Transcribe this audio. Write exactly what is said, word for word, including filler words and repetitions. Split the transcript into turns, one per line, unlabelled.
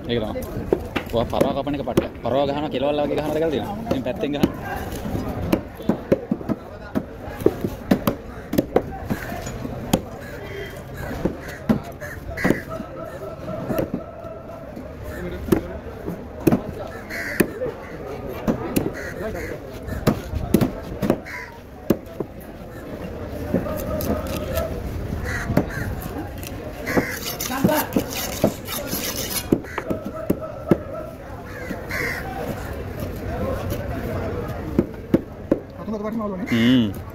ඒක තමයි. ඔය පරව කපන එක පට්ට. පරව ගහනවා කෙලවල් වගේ ගහනවාද කියලා තියෙනවා. ඉතින් පැත්තෙන් ගහනවා.
Hmm.